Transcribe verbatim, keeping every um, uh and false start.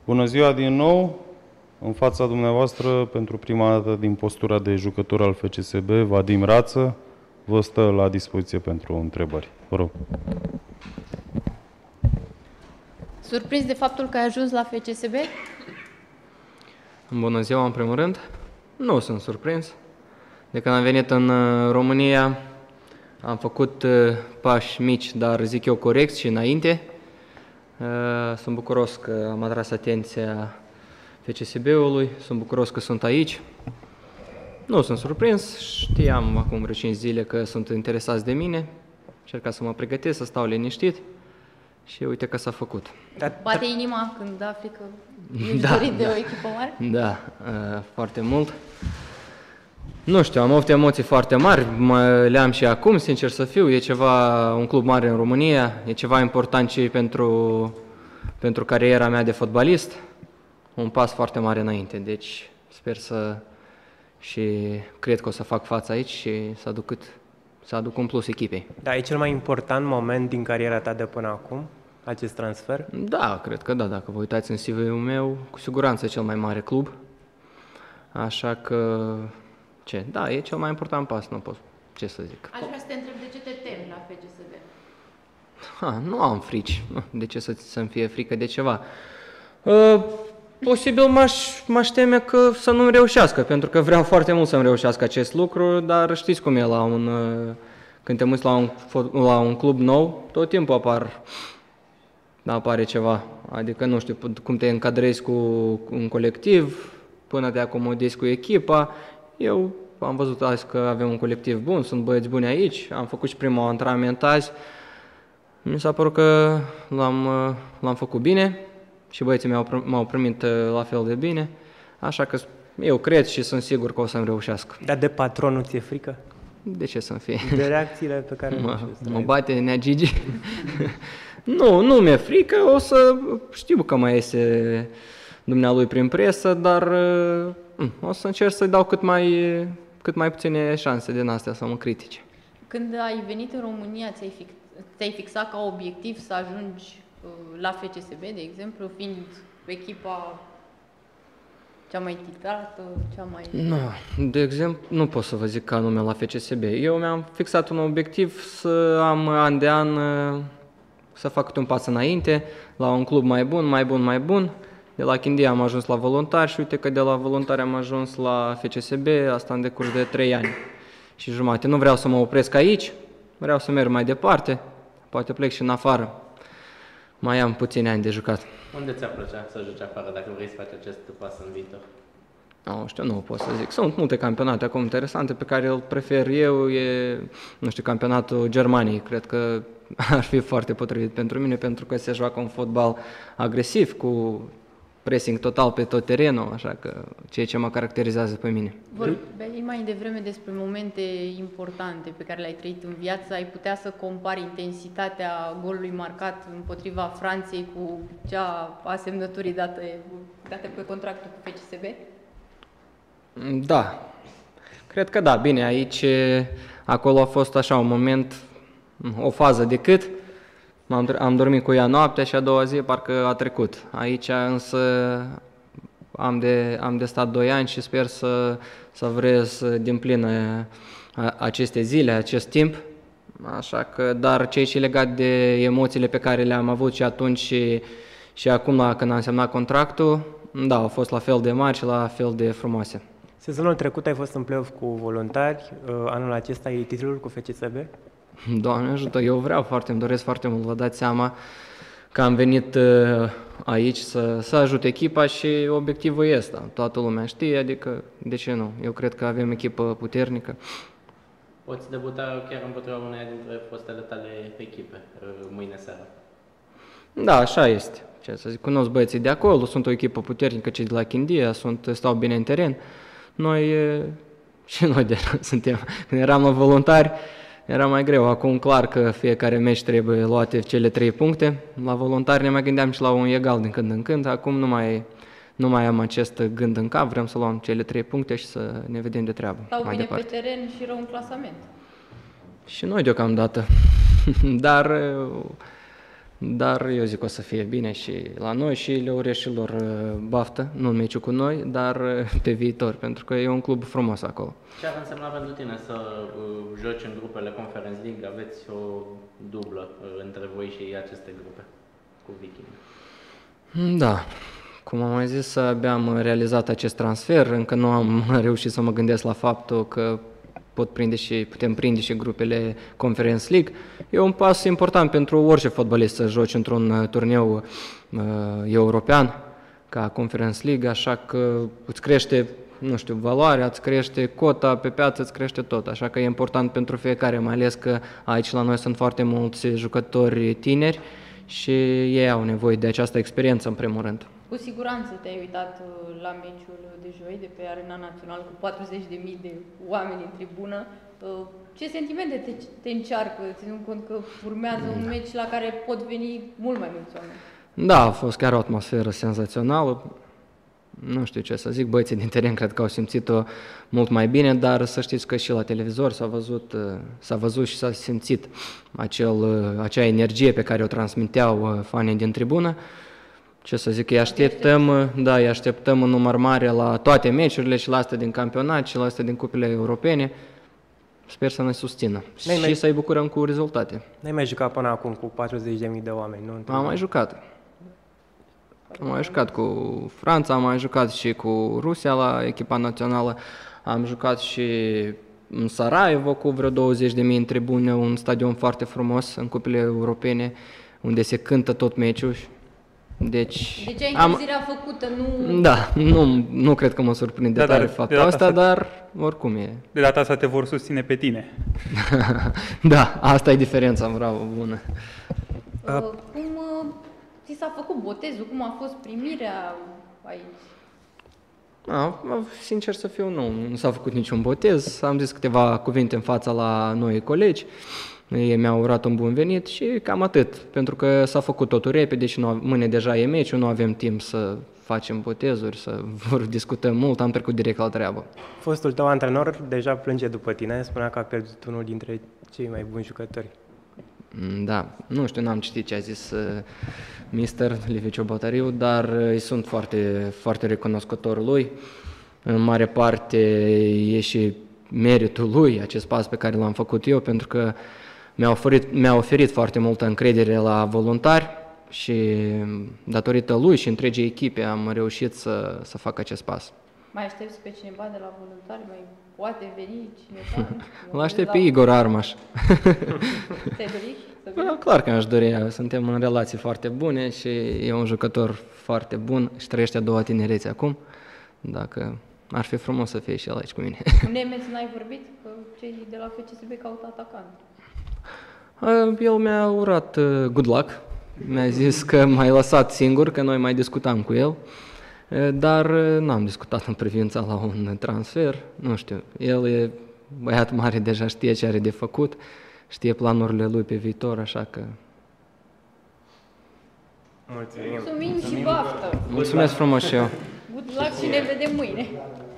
Bună ziua din nou! În fața dumneavoastră, pentru prima dată din postura de jucător al F C S B, Vadim Rață, vă stă la dispoziție pentru întrebări. Vă rog. Surprins de faptul că ai ajuns la F C S B? Bună ziua, în primul rând. Nu sunt surprins. De când am venit în România, am făcut pași mici, dar zic eu corecți și înainte. Sunt bucuros că am atras atenția F C S B-ului, sunt bucuros că sunt aici. Nu sunt surprins, știam acum vreo cinci zile că sunt interesați de mine. Încerca să mă pregătesc, să stau liniștit și uite că s-a făcut. Bate inima când afli că ești Da, dorit de da. o echipă mare? Da, foarte mult. Nu știu, am avut emoții foarte mari, mă le-am și acum, sincer să fiu. E ceva, un club mare în România, e ceva important și pentru, pentru cariera mea de fotbalist. Un pas foarte mare înainte, deci sper să și cred că o să fac față aici și să aduc, cât, să aduc un plus echipei. Da, e cel mai important moment din cariera ta de până acum, acest transfer? Da, cred că da, dacă vă uitați în C V-ul meu, cu siguranță e cel mai mare club. Așa că, ce, da, e cel mai important pas, nu pot, ce să zic. Aș vrea să te întreb de ce te temi la F C S B? Ha, nu am frici, de ce să, să-mi fie frică de ceva. Uh, Posibil m-aș teme că să nu-mi reușească, pentru că vreau foarte mult să-mi reușească acest lucru, dar știți cum e la un, când te muți la un, la un club nou, tot timpul apar, apare ceva. Adică nu știu cum te încadrezi cu un colectiv, până te acomodezi cu echipa. Eu am văzut azi că avem un colectiv bun, sunt băieți buni aici, am făcut și primul antrenament azi. Mi s-a părut că l-am, l-am făcut bine. Și băieții m-au primit la fel de bine, așa că eu cred și sunt sigur că o să-mi reușească. Dar de patron nu ți-e frică? De ce să-mi fie? De reacțiile pe care mă, le mă bate Nea Gigi? Nu, nu mi-e frică, o să știu că mai iese dumnealui prin presă, dar o să încerc să-i dau cât mai, cât mai puține șanse din astea să mă critice. Când ai venit în România, ți-ai fix, ți-ai fixat ca obiectiv să ajungi la F C S B, de exemplu, fiind echipa cea mai titrată, cea mai... Nu, de exemplu, nu pot să vă zic ca nume la F C S B. Eu mi-am fixat un obiectiv să am an de an, să fac câte un pas înainte, la un club mai bun, mai bun, mai bun. De la Chindia am ajuns la voluntari și uite că de la voluntari am ajuns la F C S B, asta în decurs de trei ani și jumate. Nu vreau să mă opresc aici, vreau să merg mai departe, poate plec și în afară. Mai am puțini ani de jucat. Unde ți-ar plăcea să joci afară dacă vrei să faci acest pas în viitor? Nu știu, nu pot să zic. Sunt multe campionate acum interesante pe care îl prefer eu. E, nu știu, campionatul Germaniei. Cred că ar fi foarte potrivit pentru mine, pentru că se joacă un fotbal agresiv, cu pressing total pe tot terenul, așa că ceea ce mă caracterizează pe mine. Vorbeai mai devreme despre momente importante pe care le-ai trăit în viață. Ai putea să compari intensitatea golului marcat împotriva Franței cu cea a semnăturii date, date pe contractul cu F C S B? Da, cred că da. Bine, aici, acolo a fost așa un moment, o fază decât. Am, am dormit cu ea noaptea și a doua zi parcă a trecut. Aici însă am de, am de stat doi ani și sper să, să vrez din plin aceste zile, acest timp. Așa că, dar ce și legat de emoțiile pe care le-am avut și atunci și, și acum la, când am semnat contractul, da, au fost la fel de mari și la fel de frumoase. Sezonul trecut ai fost în play-off cu voluntari, anul acesta e titlul cu F C S B? Doamne ajută, eu vreau foarte, îmi doresc foarte mult, vă dați seama că am venit aici să, să ajut echipa și obiectivul e ăsta. Toată lumea știe, adică de ce nu? Eu cred că avem echipă puternică. Poți debuta chiar împotriva uneia dintre fostele tale echipe mâine seara. Da, așa este. Ce să zic, cunosc băieții de acolo, sunt o echipă puternică, cei de la Chindia, sunt, stau bine în teren. Noi și noi de suntem, când eram la voluntari, era mai greu. Acum clar că fiecare meci trebuie luate cele trei puncte. La voluntari ne mai gândeam și la un egal din când în când. Acum nu mai, nu mai am acest gând în cap. Vrem să luăm cele trei puncte și să ne vedem de treabă. Stau mai bine departe. pe teren și rău în clasament. Și noi deocamdată. Dar dar eu zic că o să fie bine și la noi și le urez și lor uh, baftă, nu în meciul cu noi, dar uh, pe viitor, pentru că e un club frumos acolo. Ce ar însemna pentru tine să uh, joci în grupele Conference League? Aveți o dublă uh, între voi și aceste grupe cu Viking. Da, cum am mai zis, abia am realizat acest transfer, încă nu am reușit să mă gândesc la faptul că pot prinde și, putem prinde și grupele Conference League. E un pas important pentru orice fotbalist să joci într-un turneu uh, european ca Conference League, așa că îți crește, nu știu, valoarea, îți crește cota pe piață, îți crește tot. Așa că e important pentru fiecare, mai ales că aici la noi sunt foarte mulți jucători tineri și ei au nevoie de această experiență în primul rând. Cu siguranță te-ai uitat uh, la meciul de joi de pe Arena Națională cu patruzeci de mii de oameni în tribună. Uh, Ce sentimente te, te încearcă, ținând cont că urmează un meci la care pot veni mult mai mulți oameni? Da, a fost chiar o atmosferă senzațională. Nu știu ce să zic, băieții din teren cred că au simțit-o mult mai bine, dar să știți că și la televizor s-a văzut, s-a văzut și s-a simțit acel, acea energie pe care o transmiteau fanii din tribună. Ce să zic, îi așteptăm, da, îi așteptăm în număr mare la toate meciurile, și la astea din campionat, și la astea din cupele europene. Sper să ne susțină N-ai și mai- să-i bucurăm cu rezultate. N-ai mai jucat până acum cu patruzeci de mii de oameni, nu? Am mai jucat. Am mai jucat cu Franța, am mai jucat și cu Rusia la echipa națională, am jucat și în Sarajevo cu vreo douăzeci de mii în tribune, un stadion foarte frumos în cupele europene, unde se cântă tot meciul. Deci, Deci ai am, încălzirea făcută, nu... da, nu, nu cred că mă surprinde Da, tare dar faptul de data ăsta, asta- dar oricum e. De data asta te vor susține pe tine. Da, asta e diferența, bravo, bună. Uh, cum uh, ți s-a făcut botezul? Cum a fost primirea aici? A, sincer să fiu, nu, nu s-a făcut niciun botez, am zis câteva cuvinte în fața la noi colegi, ei mi-au urat un bun venit și cam atât, pentru că s-a făcut totul repede și nu, mâine deja e meciul, nu avem timp să facem botezuri, să discutăm mult, am trecut direct la treabă. Fostul tău antrenor deja plânge după tine, spunea că a pierdut unul dintre cei mai buni jucători. Mm, Da, nu știu, n-am citit ce a zis uh, mister Liviu Ciobotariu, dar uh, îi sunt foarte, foarte recunoscător lui. În mare parte e și meritul lui acest pas pe care l-am făcut eu, pentru că mi-a oferit, mi-a oferit foarte multă încredere la voluntari și datorită lui și întregii echipe am reușit să, să fac acest pas. Mai aștepți pe cineva de la voluntari? Mai poate veni cineva? Îl aștept pe Igor Armaș. Te-ai dorit să vină? Da, clar că aș dori, suntem în relații foarte bune și e un jucător foarte bun și trăiește a doua tinerețe acum, dacă ar fi frumos să fie și el aici cu mine. Cu Nemeț n-ai vorbit? Că cei de la F C S B caută atacant. El mi-a urat uh, good luck, mi-a zis că m-ai lăsat singur, că noi mai discutam cu el, uh, dar uh, n-am discutat în privința la un transfer, nu știu, el e băiat mare, deja știe ce are de făcut, știe planurile lui pe viitor, așa că Mulțumim! Mulțumim și baftă! mulțumesc frumos și eu. Good luck și ne vedem mâine!